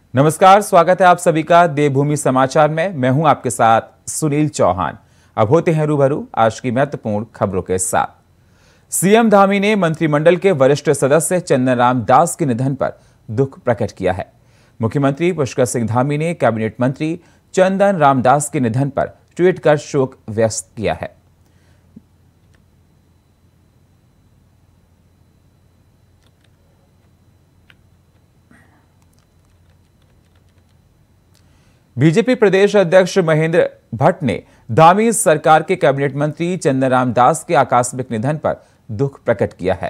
नमस्कार, स्वागत है आप सभी का देवभूमि समाचार में। मैं हूं आपके साथ सुनील चौहान। अब होते हैं रूबरू आज की महत्वपूर्ण खबरों के साथ। सीएम धामी ने मंत्रिमंडल के वरिष्ठ सदस्य चंदन राम दास के निधन पर दुख प्रकट किया है। मुख्यमंत्री पुष्कर सिंह धामी ने कैबिनेट मंत्री चंदन राम दास के निधन पर ट्वीट कर शोक व्यक्त किया है। बीजेपी प्रदेश अध्यक्ष महेंद्र भट्ट ने धामी सरकार के कैबिनेट मंत्री चंदन राम दास के आकस्मिक निधन पर दुख प्रकट किया है।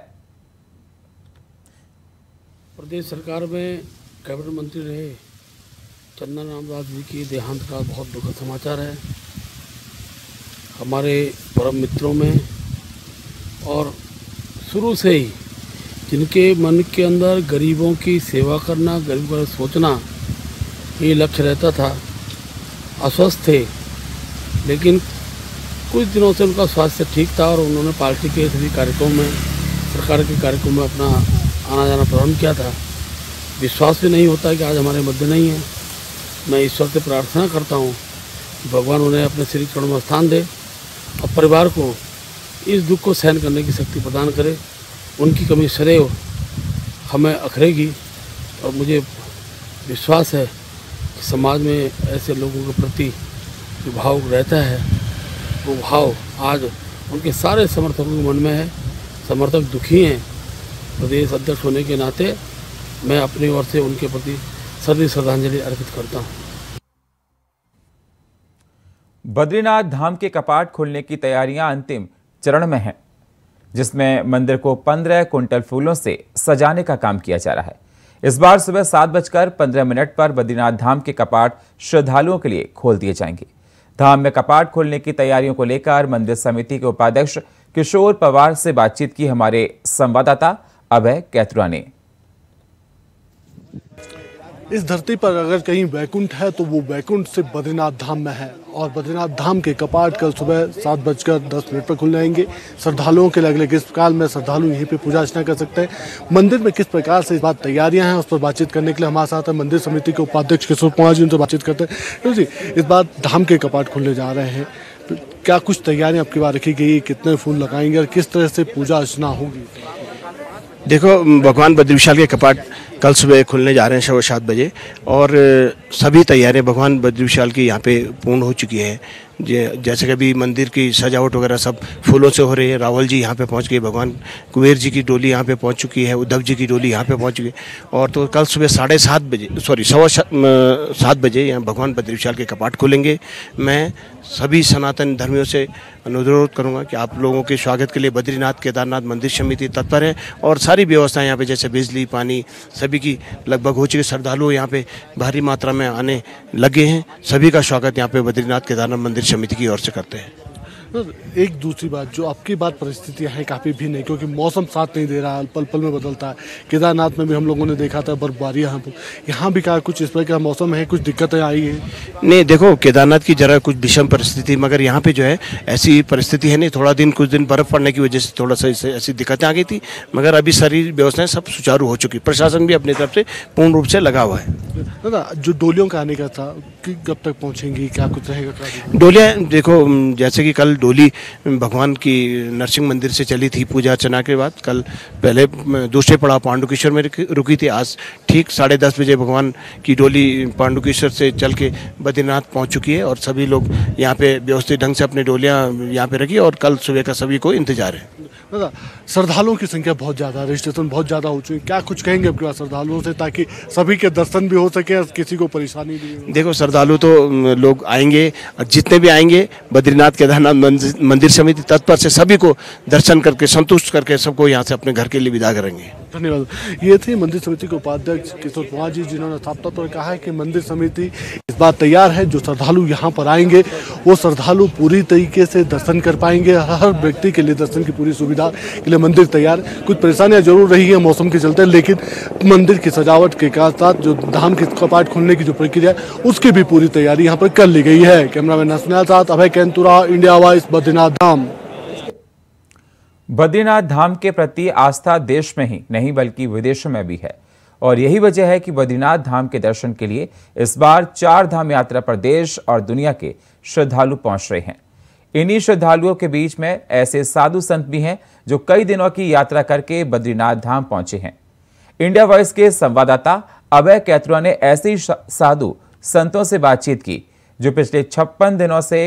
प्रदेश सरकार में कैबिनेट मंत्री रहे चंदन राम दास जी की देहांत का बहुत दुखद समाचार है। हमारे परम मित्रों में और शुरू से ही जिनके मन के अंदर गरीबों की सेवा करना, गरीबों का सोचना ये लक्ष्य रहता था, अस्वस्थ थे, लेकिन कुछ दिनों से उनका स्वास्थ्य ठीक था और उन्होंने पार्टी के सभी कार्यक्रमों में, सरकार के कार्यक्रमों में अपना आना जाना प्रारंभ किया था। विश्वास भी नहीं होता कि आज हमारे मध्य नहीं है। मैं ईश्वर से प्रार्थना करता हूँ कि भगवान उन्हें अपने श्री चरणों में स्थान दे और परिवार को इस दुख को सहन करने की शक्ति प्रदान करे। उनकी कमी सदैव हमें अखरेगी और मुझे विश्वास है कि समाज में ऐसे लोगों के प्रति जो भाव रहता है वो भाव आज उनके सारे समर्थकों के मन में है। समर्थक दुखी हैं। प्रदेश अध्यक्ष होने के नाते मैं अपनी ओर से उनके प्रति सदैव श्रद्धांजलि अर्पित करता हूँ। बद्रीनाथ धाम के कपाट खुलने की तैयारियां अंतिम चरण में हैं, जिसमें मंदिर को 15 कुंटल फूलों से सजाने का काम किया जा रहा है। इस बार सुबह 7:15 पर बद्रीनाथ धाम के कपाट श्रद्धालुओं के लिए खोल दिए जाएंगे। धाम में कपाट खोलने की तैयारियों को लेकर मंदिर समिति के उपाध्यक्ष किशोर पवार से बातचीत की हमारे संवाददाता अभय कैथुरा ने। इस धरती पर अगर कहीं वैकुंठ है तो वो वैकुंठ सिर्फ बद्रीनाथ धाम में है और बद्रीनाथ धाम के कपाट कल सुबह 7:10 पर खुल जाएंगे। श्रद्धालुओं के लिए अगले ग्रीष्मकाल में श्रद्धालु यहीं पे पूजा अर्चना कर सकते हैं। मंदिर में किस प्रकार से इस बात तैयारियां हैं उस पर बातचीत करने के लिए हमारे साथ है मंदिर समिति के उपाध्यक्ष किशोर पवार जी। उनसे बातचीत करते हैं। जी, इस बार धाम के कपाट खुलने जा रहे हैं, क्या कुछ तैयारियां आपकी बार रखी गई, कितने फूल लगाएंगे और किस तरह से पूजा अर्चना होगी? देखो, भगवान बद्री विशाल के कपाट कल सुबह खुलने जा रहे हैं 7:15 बजे और सभी तैयारियां भगवान बद्री विशाल की यहाँ पे पूर्ण हो चुकी है। जैसे कि अभी मंदिर की सजावट वगैरह सब फूलों से हो रही है। रावल जी यहाँ पे पहुँच गए, भगवान कुबेर जी की डोली यहाँ पे पहुँच चुकी है, उद्धव जी की डोली यहाँ पे पहुँच चुकी है और तो कल सुबह 7:30 बजे यहाँ भगवान बद्री विशाल के कपाट खुलेंगे। मैं सभी सनातन धर्मियों से अनुरोध करूंगा कि आप लोगों के स्वागत के लिए बद्रीनाथ केदारनाथ मंदिर समिति तत्पर है और सारी व्यवस्थाएं यहाँ पे जैसे बिजली, पानी सभी की लगभग हो चुकी है। श्रद्धालु यहाँ पे भारी मात्रा में आने लगे हैं। सभी का स्वागत यहाँ पे बद्रीनाथ केदारनाथ मंदिर समिति की ओर से करते हैं। एक दूसरी बात, जो आपकी बात परिस्थितियां हैं काफ़ी भिन्न है क्योंकि मौसम साथ नहीं दे रहा है, पल पल में बदलता है। केदारनाथ में भी हम लोगों ने देखा था बर्फबारी, यहाँ भी क्या कुछ इस तरह का मौसम है, कुछ दिक्कतें आई है? नहीं, देखो केदारनाथ की जरा कुछ विषम परिस्थिति, मगर यहाँ पे जो है ऐसी परिस्थिति है नहीं। थोड़ा दिन कुछ दिन बर्फ पड़ने की वजह से थोड़ा सा ऐसी दिक्कतें आ गई थी, मगर अभी सारी व्यवस्थाएं सब सुचारू हो चुकी। प्रशासन भी अपनी तरफ से पूर्ण रूप से लगा हुआ है। दादा, जो डोलियों का आने का था कि कब तक पहुँचेंगी, क्या कुछ रहेगा? डोलियाँ देखो, जैसे कि कल डोली भगवान की नरसिंह मंदिर से चली थी पूजा अर्चना के बाद, कल पहले दूसरे पड़ाव पांडुकेश्वर में रुकी थी। आज ठीक 10:30 बजे भगवान की डोली पांडुकेश्वर से चल के बद्रीनाथ पहुंच चुकी है और सभी लोग यहाँ पे व्यवस्थित ढंग से अपनी डोलियाँ यहाँ पे रखी और कल सुबह का सभी को इंतजार है। दादा, श्रद्धालुओं की संख्या बहुत ज़्यादा, रजिस्ट्रेशन बहुत ज़्यादा हो चुकी है, क्या कुछ कहेंगे आपके पास श्रद्धालुओं से ताकि सभी के दर्शन भी हो सके और किसी को परेशानी नहीं हो? देखो, श्रद्धालु तो लोग आएंगे और जितने भी आएंगे बद्रीनाथ केदारनाथ मंदिर समिति तत्पर से सभी को दर्शन करके संतुष्ट करके सबको यहाँ से अपने घर के लिए विदा करेंगे। धन्यवाद। ये थे मंदिर समिति के उपाध्यक्ष किशोर पवार जी, जिन्होंने साफ तौर पर कहा है कि मंदिर समिति इस बार तैयार है। जो श्रद्धालु यहाँ पर आएंगे वो श्रद्धालु पूरी तरीके से दर्शन कर पाएंगे। हर व्यक्ति के लिए दर्शन की पूरी सुविधा के लिए मंदिर तैयार। कुछ परेशानियां जरूर रही है मौसम के चलते, लेकिन मंदिर की सजावट के साथ जो धाम के कपाट खुलने की जो प्रक्रिया है उसकी भी पूरी तैयारी यहाँ पर कर ली गई है। कैमरामैन नसनाल साथ अभय कैंतुरा, इंडिया वॉइस, बद्रीनाथ धाम। बद्रीनाथ धाम के प्रति आस्था देश में ही नहीं बल्कि विदेशों में भी है और यही वजह है कि बद्रीनाथ धाम के दर्शन के लिए इस बार 4 धाम यात्रा पर देश और दुनिया के श्रद्धालु पहुंच रहे हैं। इन्हीं श्रद्धालुओं के बीच में ऐसे साधु संत भी हैं जो कई दिनों की यात्रा करके बद्रीनाथ धाम पहुंचे हैं। इंडिया वॉइस के संवाददाता अभय कैथुआ ने ऐसे ही साधु संतों से बातचीत की जो पिछले 56 दिनों से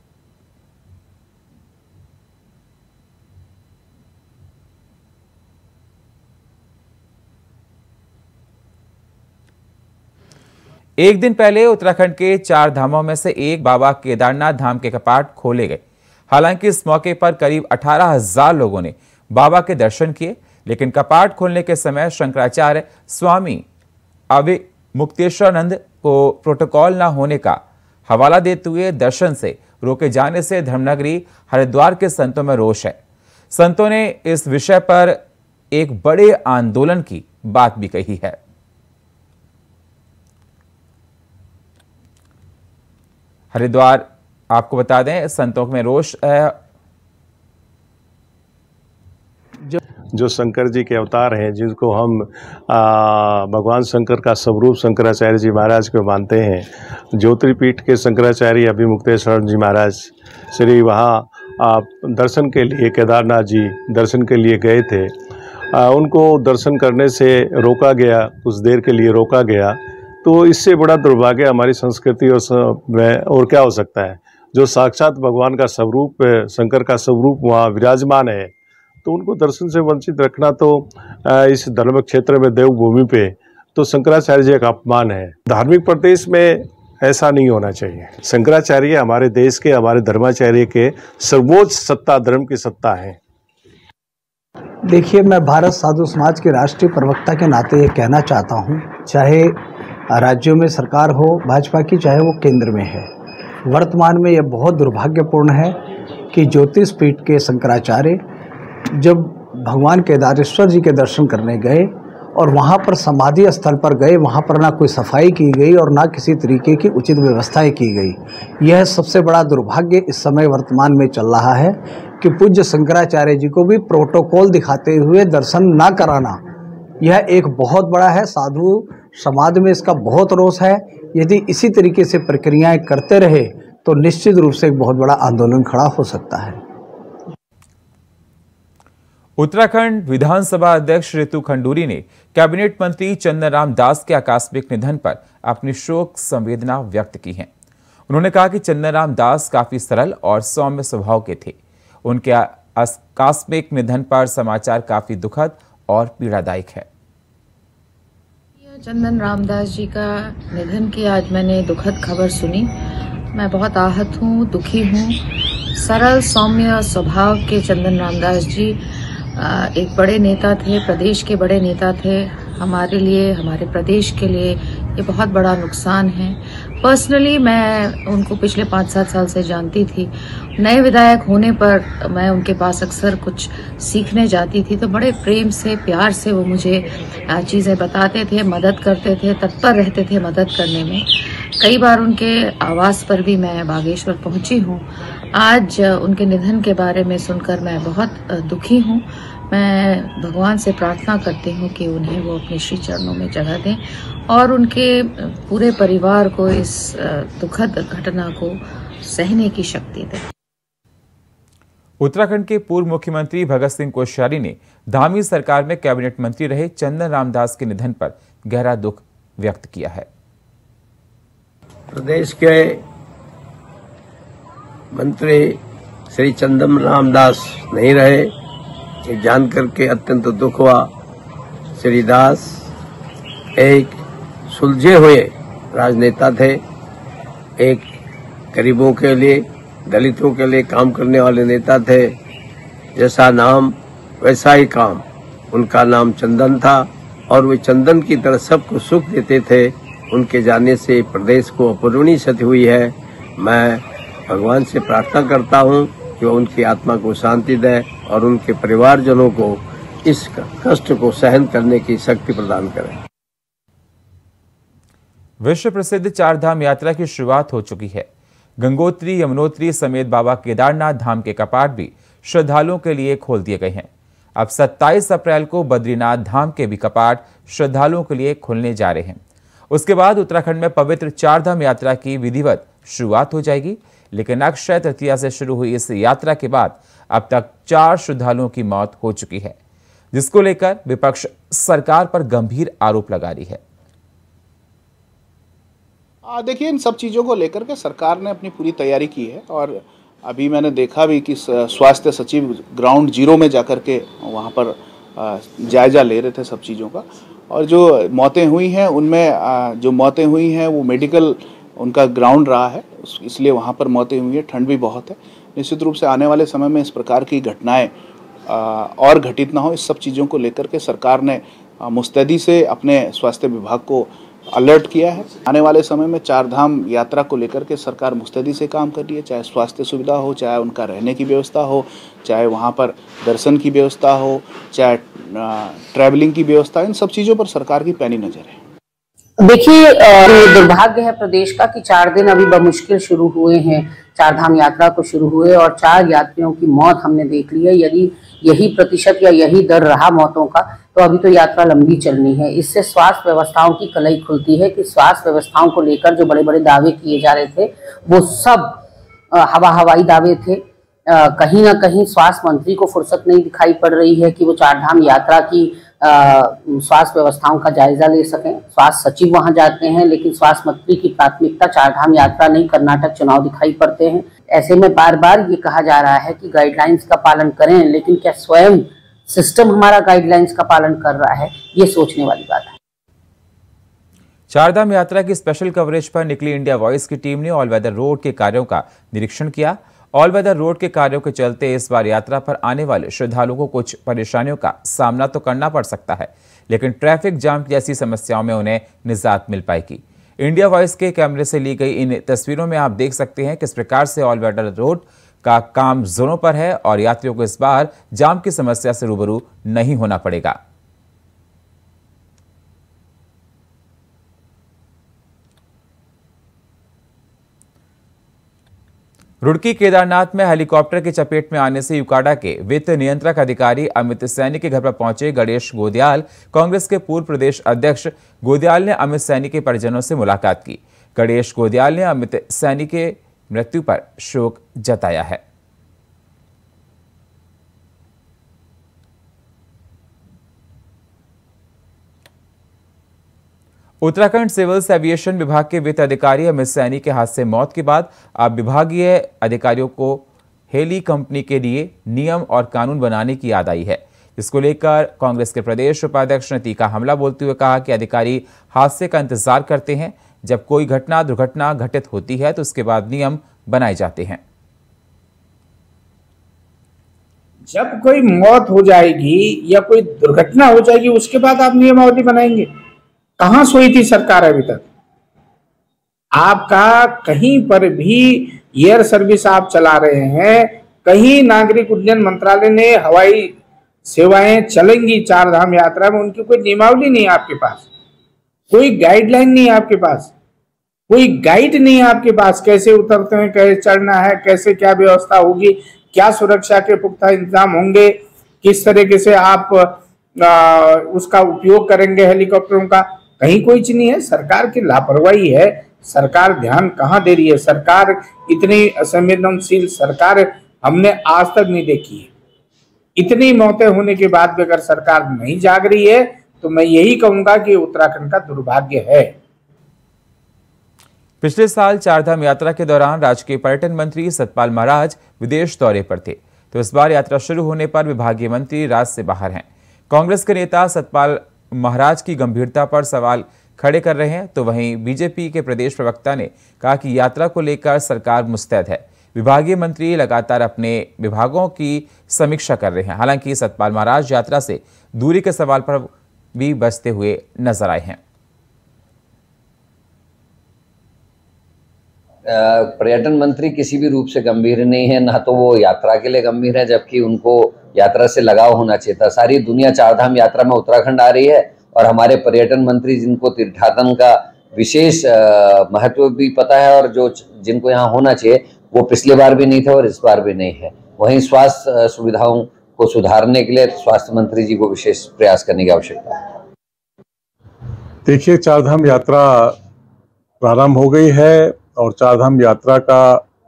एक दिन पहले उत्तराखंड के 4 धामों में से एक बाबा केदारनाथ धाम के कपाट खोले गए। हालांकि इस मौके पर करीब 18,000 लोगों ने बाबा के दर्शन किए, लेकिन कपाट खोलने के समय शंकराचार्य स्वामी अविमुक्तेश्वरानंद को प्रोटोकॉल न होने का हवाला देते हुए दर्शन से रोके जाने से धर्मनगरी हरिद्वार के संतों में रोष है। संतों ने इस विषय पर एक बड़े आंदोलन की बात भी कही है। हरिद्वार आपको बता दें संतों में रोष है। जो शंकर जी के अवतार हैं, जिनको हम भगवान शंकर का स्वरूप शंकराचार्य जी महाराज को मानते हैं, ज्योतिर्पीठ के शंकराचार्य अभिमुक्तेश्वर जी महाराज श्री वहाँ दर्शन के लिए केदारनाथ जी दर्शन के लिए गए थे। उनको दर्शन करने से रोका गया, कुछ देर के लिए रोका गया। तो इससे बड़ा दुर्भाग्य हमारी संस्कृति और क्या हो सकता है। जो साक्षात भगवान का स्वरूप शंकर का स्वरूप वहाँ विराजमान है, तो उनको दर्शन से वंचित रखना तो इस धर्म क्षेत्र में देवभूमि पे तो शंकराचार्य जी का अपमान है। धार्मिक प्रदेश में ऐसा नहीं होना चाहिए। शंकराचार्य हमारे देश के, हमारे धर्माचार्य के सर्वोच्च सत्ता, धर्म की सत्ता है। देखिए, मैं भारत साधु समाज के राष्ट्रीय प्रवक्ता के नाते ये कहना चाहता हूँ, चाहे राज्यों में सरकार हो भाजपा की, चाहे वो केंद्र में है, वर्तमान में यह बहुत दुर्भाग्यपूर्ण है कि ज्योतिष पीठ के शंकराचार्य जब भगवान केदारेश्वर जी के दर्शन करने गए और वहाँ पर समाधि स्थल पर गए, वहाँ पर ना कोई सफाई की गई और ना किसी तरीके की उचित व्यवस्थाएं की गई। यह सबसे बड़ा दुर्भाग्य इस समय वर्तमान में चल रहा है कि पूज्य शंकराचार्य जी को भी प्रोटोकॉल दिखाते हुए दर्शन ना कराना, यह एक बहुत बड़ा है। साधु समाज में इसका बहुत रोष है। यदि इसी तरीके से प्रक्रियाएं करते रहे तो निश्चित रूप से एक बहुत बड़ा आंदोलन खड़ा हो सकता है। उत्तराखंड विधानसभा अध्यक्ष ऋतु खंडूरी ने कैबिनेट मंत्री चंदन राम दास के आकस्मिक निधन पर अपनी शोक संवेदना व्यक्त की है। उन्होंने कहा कि चंदन राम दास काफी सरल और सौम्य स्वभाव के थे। उनके आकस्मिक निधन पर समाचार काफी दुखद और पीड़ादायक है। चंदन रामदास जी का निधन की आज मैंने दुखद खबर सुनी। मैं बहुत आहत हूँ, दुखी हूँ। सरल सौम्य स्वभाव के चंदन रामदास जी एक बड़े नेता थे, प्रदेश के बड़े नेता थे। हमारे लिए, हमारे प्रदेश के लिए ये बहुत बड़ा नुकसान है। पर्सनली मैं उनको पिछले 5-7 साल से जानती थी। नए विधायक होने पर मैं उनके पास अक्सर कुछ सीखने जाती थी, तो बड़े प्रेम से, प्यार से वो मुझे चीज़ें बताते थे, मदद करते थे, तत्पर रहते थे मदद करने में। कई बार उनके आवास पर भी मैं बागेश्वर पहुंची हूं। आज उनके निधन के बारे में सुनकर मैं बहुत दुखी हूं। मैं भगवान से प्रार्थना करती हूं कि उन्हें वो अपने श्री चरणों में जगह दें और उनके पूरे परिवार को इस दुखद घटना को सहने की शक्ति दें। उत्तराखंड के पूर्व मुख्यमंत्री भगत सिंह कोश्यारी ने धामी सरकार में कैबिनेट मंत्री रहे चंदन राम दास के निधन पर गहरा दुख व्यक्त किया है। प्रदेश के मंत्री श्री चंदन राम दास नहीं रहे, ये जानकर के अत्यंत दुख हुआ। श्री दास एक सुलझे हुए राजनेता थे, एक गरीबों के लिए, दलितों के लिए काम करने वाले नेता थे। जैसा नाम वैसा ही काम। उनका नाम चंदन था और वे चंदन की तरह सबको सुख देते थे। उनके जाने से प्रदेश को अपूरणीय क्षति हुई है। मैं भगवान से प्रार्थना करता हूं कि वह उनकी आत्मा को शांति दे और उनके परिवारजनों को इस कष्ट को सहन करने की शक्ति प्रदान करें। विश्व प्रसिद्ध 4 धाम यात्रा की शुरुआत हो चुकी है। गंगोत्री, यमुनोत्री समेत बाबा केदारनाथ धाम के कपाट भी श्रद्धालुओं के लिए खोल दिए गए हैं। अब 27 अप्रैल को बद्रीनाथ धाम के भी कपाट श्रद्धालुओं के लिए खुलने जा रहे हैं। उसके बाद उत्तराखंड में पवित्र चारधाम यात्रा की विधिवत शुरुआत हो जाएगी। लेकिन अक्षय तृतीया से शुरू हुई इस यात्रा के बाद अब तक 4 श्रद्धालुओं की मौत हो चुकी है, जिसको लेकर विपक्ष सरकार पर गंभीर आरोप लगा रही है। देखिए, इन सब चीज़ों को लेकर के सरकार ने अपनी पूरी तैयारी की है और अभी मैंने देखा भी कि स्वास्थ्य सचिव ग्राउंड जीरो में जाकर के वहाँ पर जायजा ले रहे थे सब चीज़ों का। और जो मौतें हुई हैं उनमें जो मौतें हुई हैं वो मेडिकल उनका ग्राउंड रहा है, इसलिए वहाँ पर मौतें हुई हैं। ठंड भी बहुत है। निश्चित रूप से आने वाले समय में इस प्रकार की घटनाएं और घटित ना हो, इस सब चीज़ों को लेकर के सरकार ने मुस्तैदी से अपने स्वास्थ्य विभाग को अलर्ट किया है। आने वाले समय में चारधाम यात्रा को लेकर के सरकार मुस्तैदी से काम कर रही है, चाहे स्वास्थ्य सुविधा हो, चाहे उनका रहने की व्यवस्था हो, चाहे वहाँ पर दर्शन की व्यवस्था हो, चाहे ट्रैवलिंग की व्यवस्था, इन सब चीज़ों पर सरकार की पैनी नज़र है। देखिए, दुर्भाग्य है प्रदेश का कि 4 दिन अभी बमुश्किल शुरू हुए हैं चारधाम यात्रा को शुरू हुए और 4 यात्रियों की मौत हमने देख ली है। यदि यही प्रतिशत या यही दर रहा मौतों का तो अभी तो यात्रा लंबी चलनी है। इससे स्वास्थ्य व्यवस्थाओं की कलई खुलती है कि स्वास्थ्य व्यवस्थाओं को लेकर जो बड़े बड़े दावे किए जा रहे थे वो सब हवाई दावे थे। कहीं ना कहीं स्वास्थ्य मंत्री को फुर्सत नहीं दिखाई पड़ रही है कि वो चारधाम यात्रा की स्वास्थ्य व्यवस्थाओं का जायजा ले सकें। स्वास्थ्य सचिव वहां जाते हैं लेकिन स्वास्थ्य मंत्री की प्राथमिकता चारधाम यात्रा नहीं, कर्नाटक चुनाव दिखाई पड़ते हैं। ऐसे में बार बार ये कहा जा रहा है कि गाइडलाइंस का पालन करें, लेकिन क्या स्वयं सिस्टम हमारा गाइडलाइंस का पालन कर रहा है, ये सोचने वाली बात है। चारधाम यात्रा की स्पेशल कवरेज पर निकली इंडिया वॉइस की टीम ने ऑल वेदर रोड के कार्यों का निरीक्षण किया। ऑल वेदर रोड के कार्यों के चलते इस बार यात्रा पर आने वाले श्रद्धालुओं को कुछ परेशानियों का सामना तो करना पड़ सकता है, लेकिन ट्रैफिक जाम जैसी समस्याओं में उन्हें निजात मिल पाएगी। इंडिया वॉइस के कैमरे से ली गई इन तस्वीरों में आप देख सकते हैं किस प्रकार से ऑल वेदर रोड का काम जोरों पर है और यात्रियों को इस बार जाम की समस्या से रूबरू नहीं होना पड़ेगा। रुड़की केदारनाथ में हेलीकॉप्टर की चपेट में आने से यूकाडा के वित्त नियंत्रक अधिकारी अमित सैनी के घर पर पहुंचे गणेश गोदयाल। कांग्रेस के पूर्व प्रदेश अध्यक्ष गोदयाल ने अमित सैनी के परिजनों से मुलाकात की। गणेश गोदयाल ने अमित सैनी के मृत्यु पर शोक जताया है। उत्तराखंड सिविल एविएशन विभाग के वित्त अधिकारी अमित सैनी के हादसे से मौत के बाद अब विभागीय अधिकारियों को हेली कंपनी के लिए नियम और कानून बनाने की याद आई है। इसको लेकर कांग्रेस के प्रदेश उपाध्यक्ष ने तीखा हमला बोलते हुए कहा कि अधिकारी हादसे का इंतजार करते हैं। जब कोई दुर्घटना घटित होती है तो उसके बाद नियम बनाए जाते हैं। जब कोई मौत हो जाएगी या कोई दुर्घटना हो जाएगी उसके बाद आप नियमावली बनाएंगे। कहां सोई थी सरकार अभी तक? आपका कहीं पर भी एयर सर्विस आप चला रहे हैं, कहीं नागरिक उड्डयन मंत्रालय ने हवाई सेवाएं चलेंगी चारधाम यात्रा में, उनकी कोई नियमावली नहीं है आपके पास, कोई गाइडलाइन नहीं है आपके पास, कोई गाइड नहीं है आपके पास। कैसे उतरते हैं, कैसे चढ़ना है, कैसे क्या व्यवस्था होगी, क्या सुरक्षा के पुख्ता इंतजाम होंगे, किस तरीके से आप उसका उपयोग करेंगे हेलीकॉप्टरों का, कहीं कोई चीज नहीं है। सरकार की लापरवाही है। सरकार ध्यान कहाँ दे रही है? सरकार इतनी असंवेदनशील सरकार हमने आज तक नहीं देखी है। इतनी मौतें होने के बाद भी अगर सरकार नहीं जाग रही है तो मैं यही कहूंगा कि उत्तराखंड का दुर्भाग्य है। पिछले साल चारधाम यात्रा के दौरान राज्य के पर्यटन मंत्री सतपाल महाराज विदेश दौरे पर थे, तो इस बार यात्रा शुरू होने पर विभागीय मंत्री राज्य से बाहर हैं। कांग्रेस के नेता सतपाल महाराज की गंभीरता पर सवाल खड़े कर रहे हैं, तो वहीं बीजेपी के प्रदेश प्रवक्ता ने कहा कि यात्रा को लेकर सरकार मुस्तैद है। विभागीय मंत्री लगातार अपने विभागों की समीक्षा कर रहे हैं। हालांकि सतपाल महाराज यात्रा से दूरी के सवाल पर भी बचते हुए नजर आए हैं। पर्यटन मंत्री किसी भी रूप से गंभीर नहीं है, ना तो वो यात्रा के लिए गंभीर है, जबकि उनको यात्रा से लगाव होना चाहिए था। सारी दुनिया चारधाम यात्रा में उत्तराखंड आ रही है और हमारे पर्यटन मंत्री जिनको तीर्थाटन का विशेष महत्व भी पता है और जो जिनको यहाँ होना चाहिए वो पिछले बार भी नहीं थे और इस बार भी नहीं है। वहीं स्वास्थ्य सुविधाओं को सुधारने के लिए स्वास्थ्य मंत्री जी को विशेष प्रयास करने की आवश्यकता है। देखिए, चारधाम यात्रा प्रारंभ हो गई है और चारधाम यात्रा का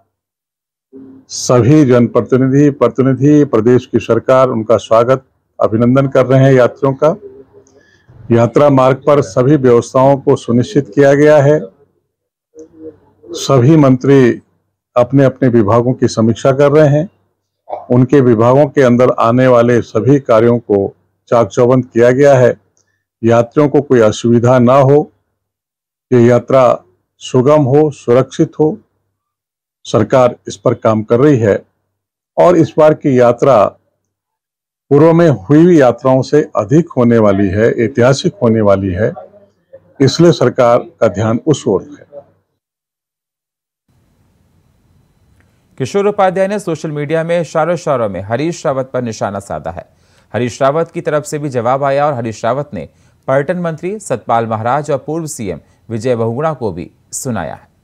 सभी प्रतिनिधि प्रदेश की सरकार उनका स्वागत अभिनंदन कर रहे हैं। यात्रियों का यात्रा मार्ग पर सभी व्यवस्थाओं को सुनिश्चित किया गया है। सभी मंत्री अपने अपने विभागों की समीक्षा कर रहे हैं। उनके विभागों के अंदर आने वाले सभी कार्यों को चाक चौबंद किया गया है। यात्रियों को कोई असुविधा ना हो, ये यात्रा सुगम हो, सुरक्षित हो, सरकार इस पर काम कर रही है। और इस बार की यात्रा पूर्व में हुई हुई यात्राओं से अधिक होने वाली है, ऐतिहासिक होने वाली है, इसलिए सरकार का ध्यान उस ओर है। किशोर उपाध्याय ने सोशल मीडिया में इशारों में हरीश रावत पर निशाना साधा है। हरीश रावत की तरफ से भी जवाब आया और हरीश रावत ने पर्यटन मंत्री सतपाल महाराज और पूर्व सीएम विजय बहुगुणा को भी सुनाया है।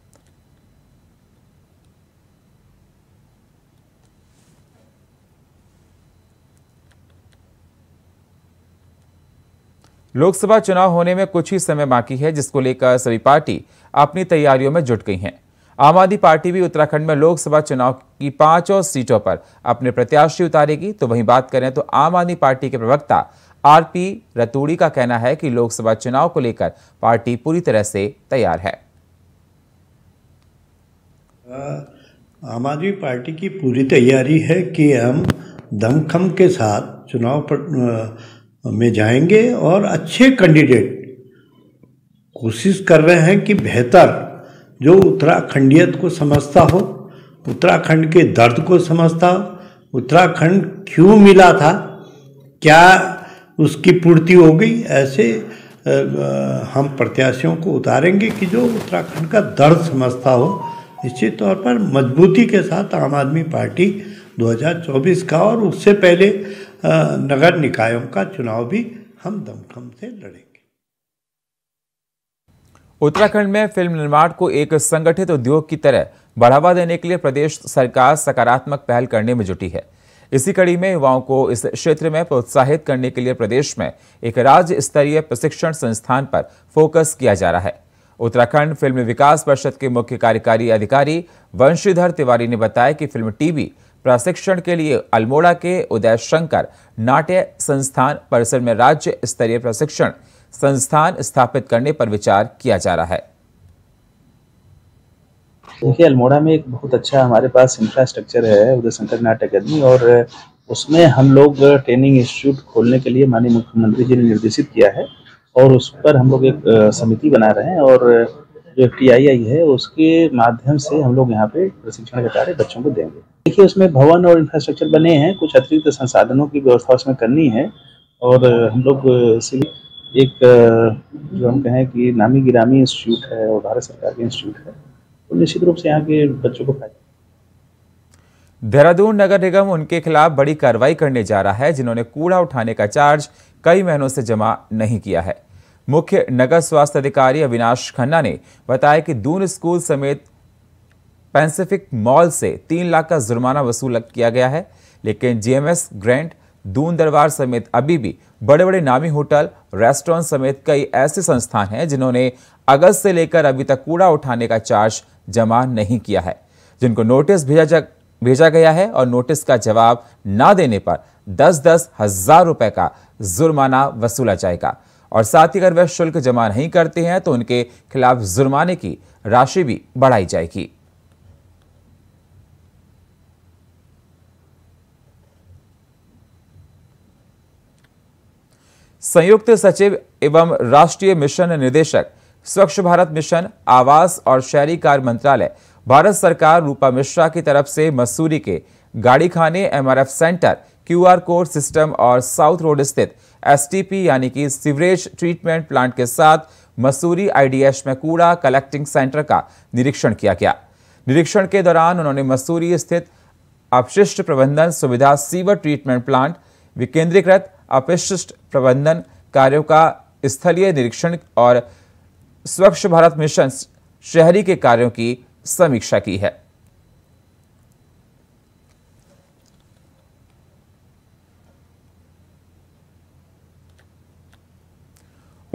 लोकसभा चुनाव होने में कुछ ही समय बाकी है, जिसको लेकर सभी पार्टी अपनी तैयारियों में जुट गई हैं। आम आदमी पार्टी भी उत्तराखंड में लोकसभा चुनाव की 5 सीटों पर अपने प्रत्याशी उतारेगी। तो वहीं बात करें तो आम आदमी पार्टी के प्रवक्ता आरपी रतूड़ी का कहना है कि लोकसभा चुनाव को लेकर पार्टी पूरी तरह से तैयार है। आम आदमी पार्टी की पूरी तैयारी है कि हम दमखम के साथ चुनाव में जाएंगे और अच्छे कैंडिडेट कोशिश कर रहे हैं कि बेहतर जो उत्तराखंडियत को समझता हो, उत्तराखंड के दर्द को समझता हो, उत्तराखंड क्यों मिला था, क्या उसकी पूर्ति हो गई, ऐसे हम प्रत्याशियों को उतारेंगे कि जो उत्तराखंड का दर्द समझता हो। निश्चित तौर पर मजबूती के साथ आम आदमी पार्टी 2024 का और उससे पहले नगर निकायों का चुनाव भी हम दमखम से लड़ेंगे। उत्तराखंड में फिल्म निर्माण को एक संगठित उद्योग की तरह बढ़ावा देने के लिए प्रदेश सरकार सकारात्मक पहल करने में जुटी है। इसी कड़ी में युवाओं को इस क्षेत्र में प्रोत्साहित करने के लिए प्रदेश में एक राज्य स्तरीय प्रशिक्षण संस्थान पर फोकस किया जा रहा है। उत्तराखंड फिल्म विकास परिषद के मुख्य कार्यकारी अधिकारी वंशीधर तिवारी ने बताया कि फिल्म टीवी प्रशिक्षण के लिए अल्मोड़ा के उदय शंकर नाट्य संस्थान परिसर में राज्य स्तरीय प्रशिक्षण संस्थान स्थापित करने पर विचार किया जा रहा है। देखिए, अल्मोड़ा में एक बहुत अच्छा हमारे पास इंफ्रास्ट्रक्चर है उदय शंकर नाट्य अकेडमी, और उसमें हम लोग ट्रेनिंग इंस्टीट्यूट खोलने के लिए माननीय मुख्यमंत्री जी ने निर्देशित किया है और उस पर हम लोग एक समिति बना रहे हैं और जो FTII है उसके माध्यम से हम लोग यहाँ पे प्रशिक्षण का कार्य बच्चों को देंगे। देखिए, उसमें भवन और इंफ्रास्ट्रक्चर बने हैं, कुछ अतिरिक्त संसाधनों की व्यवस्था उसमें करनी है और हम लोग एक जो हम कहें कि नामी गिरामी इंस्टीट्यूट है और भारत सरकार के इंस्टीट्यूट है, तो निश्चित रूप से यहाँ के बच्चों को फायदा। देहरादून नगर निगम उनके खिलाफ बड़ी कार्रवाई करने जा रहा है, जिन्होंने कूड़ा उठाने का चार्ज कई महीनों से जमा नहीं किया है। मुख्य नगर स्वास्थ्य अधिकारी अविनाश खन्ना ने बताया कि दून स्कूल समेत पैसिफिक मॉल से 3 लाख का जुर्माना वसूल किया गया है, लेकिन GMS ग्रैंड, दून दरबार समेत अभी भी बड़े बड़े नामी होटल, रेस्टोरेंट समेत कई ऐसे संस्थान हैं जिन्होंने अगस्त से लेकर अभी तक कूड़ा उठाने का चार्ज जमा नहीं किया है, जिनको नोटिस भेजा गया है और नोटिस का जवाब ना देने पर 10-10 हज़ार रुपए का जुर्माना वसूला जाएगा और साथ ही अगर वह शुल्क जमा नहीं करते हैं तो उनके खिलाफ जुर्माने की राशि भी बढ़ाई जाएगी। संयुक्त सचिव एवं राष्ट्रीय मिशन निदेशक स्वच्छ भारत मिशन, आवास और शहरी कार्य मंत्रालय, भारत सरकार रूपा मिश्रा की तरफ से मसूरी के गाड़ी खाने MRF centre, QR code system और साउथ रोड स्थित STP यानी कि सीवरेज ट्रीटमेंट प्लांट के साथ मसूरी IDH में कूड़ा कलेक्टिंग सेंटर का निरीक्षण किया गया। निरीक्षण के दौरान उन्होंने मसूरी स्थित अपशिष्ट प्रबंधन सुविधा सीवर ट्रीटमेंट प्लांट, विकेंद्रीकृत अपशिष्ट प्रबंधन कार्यों का स्थलीय निरीक्षण और स्वच्छ भारत मिशन शहरी के कार्यों की समीक्षा की है।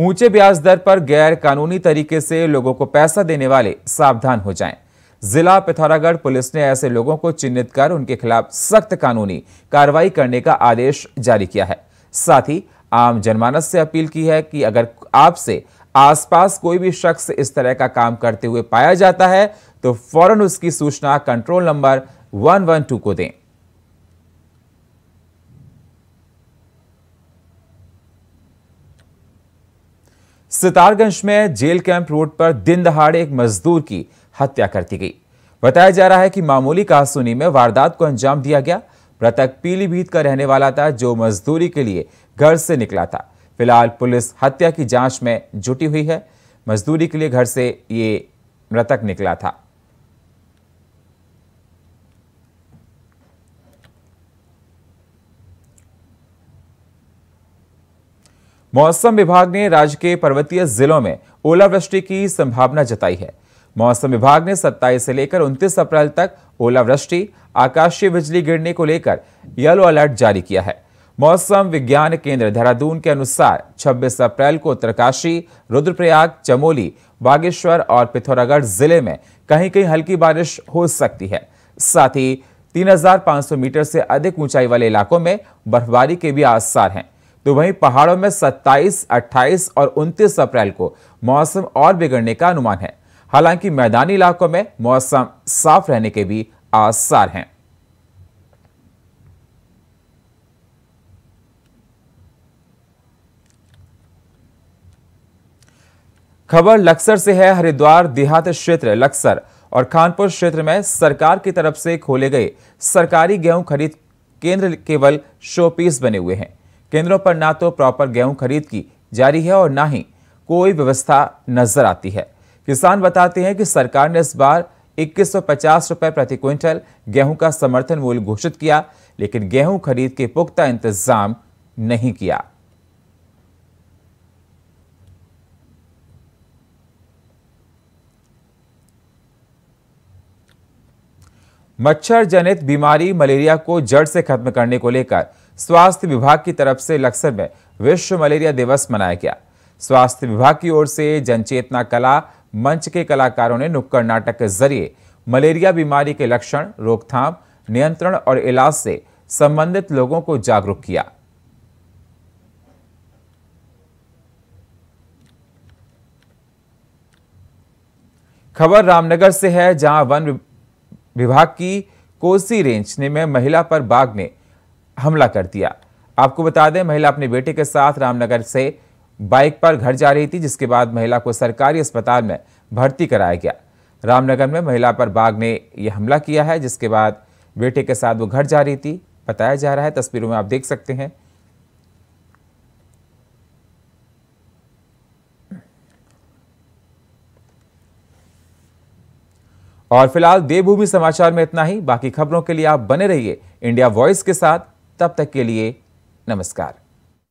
ऊंचे ब्याज दर पर गैर कानूनी तरीके से लोगों को पैसा देने वाले सावधान हो जाएं। जिला पिथौरागढ़ पुलिस ने ऐसे लोगों को चिन्हित कर उनके खिलाफ सख्त कानूनी कार्रवाई करने का आदेश जारी किया है। साथ ही आम जनमानस से अपील की है कि अगर आपसे आसपास कोई भी शख्स इस तरह का काम करते हुए पाया जाता है तो फौरन उसकी सूचना कंट्रोल नंबर 112 को दें। सितारगंज में जेल कैंप रोड पर दिन दहाड़े एक मजदूर की हत्या कर दी गई। बताया जा रहा है कि मामूली कहासुनी में वारदात को अंजाम दिया गया। मृतक पीलीभीत का रहने वाला था जो मजदूरी के लिए घर से निकला था। फिलहाल पुलिस हत्या की जांच में जुटी हुई है। मजदूरी के लिए घर से ये मृतक निकला था। मौसम विभाग ने राज्य के पर्वतीय जिलों में ओलावृष्टि की संभावना जताई है। मौसम विभाग ने 27 से लेकर 29 अप्रैल तक ओलावृष्टि, आकाशीय बिजली गिरने को लेकर येलो अलर्ट जारी किया है। मौसम विज्ञान केंद्र देहरादून के अनुसार 26 अप्रैल को उत्तरकाशी, रुद्रप्रयाग, चमोली, बागेश्वर और पिथौरागढ़ जिले में कहीं कहीं हल्की बारिश हो सकती है। साथ ही 3500 मीटर से अधिक ऊंचाई वाले इलाकों में बर्फबारी के भी आसार हैं। तो वहीं पहाड़ों में 27, 28 और 29 अप्रैल को मौसम और बिगड़ने का अनुमान है। हालांकि मैदानी इलाकों में मौसम साफ रहने के भी आसार हैं। खबर लक्सर से है। हरिद्वार देहात क्षेत्र लक्सर और खानपुर क्षेत्र में सरकार की तरफ से खोले गए सरकारी गेहूं खरीद केंद्र केवल शोपीस बने हुए हैं। केंद्रों पर ना तो प्रॉपर गेहूं खरीद की जा रही है और ना ही कोई व्यवस्था नजर आती है। किसान बताते हैं कि सरकार ने इस बार 2150 रुपए प्रति क्विंटल गेहूं का समर्थन मूल्य घोषित किया, लेकिन गेहूं खरीद के पुख्ता इंतजाम नहीं किया। मच्छर जनित बीमारी मलेरिया को जड़ से खत्म करने को लेकर स्वास्थ्य विभाग की तरफ से लक्सर में विश्व मलेरिया दिवस मनाया गया। स्वास्थ्य विभाग की ओर से जनचेतना कला मंच के कलाकारों ने नुक्कड़ नाटक के जरिए मलेरिया बीमारी के लक्षण, रोकथाम, नियंत्रण और इलाज से संबंधित लोगों को जागरूक किया। खबर रामनगर से है, जहां वन विभाग की कोसी रेंज में महिला पर बाघ ने हमला कर दिया। आपको बता दें, महिला अपने बेटे के साथ रामनगर से बाइक पर घर जा रही थी, जिसके बाद महिला को सरकारी अस्पताल में भर्ती कराया गया। रामनगर में महिला पर बाघ ने यह हमला किया है, जिसके बाद बेटे के साथ वो घर जा रही थी। बताया जा रहा है, तस्वीरों में आप देख सकते हैं। और फिलहाल देवभूमि समाचार में इतना ही। बाकी खबरों के लिए आप बने रहिए इंडिया वॉइस के साथ। तब तक के लिए नमस्कार।